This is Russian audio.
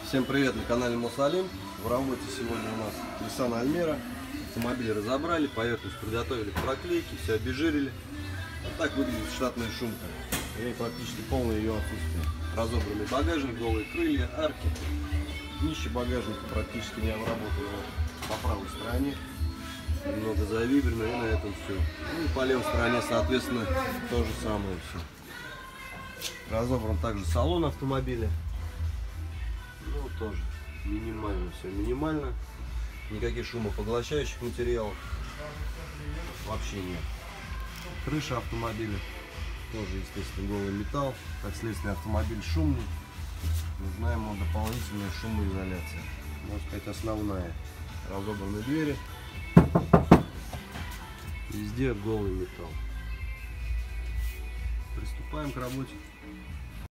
Всем привет на канале Мосалим. В работе сегодня у нас Nissan Almera. Автомобиль разобрали, поверхность подготовили к проклейке, все обезжирили. Вот так выглядит штатная шумка. И практически полное ее отсутствие. Разобранный багажник, голые крылья, арки. Днище багажника практически не обработано по правой стороне. Немного завибрено, и на этом все. Ну и по левой стороне, соответственно, то же самое все. Разобран также салон автомобиля. Ну, тоже минимально, все минимально. Никаких шумопоглощающих материалов вообще нет. Крыша автомобиля тоже, естественно, голый металл. Как следствие, автомобиль шумный. Нужна ему дополнительная шумоизоляция. Можно сказать, основная. Разобраны двери. Везде голый металл. Приступаем к работе.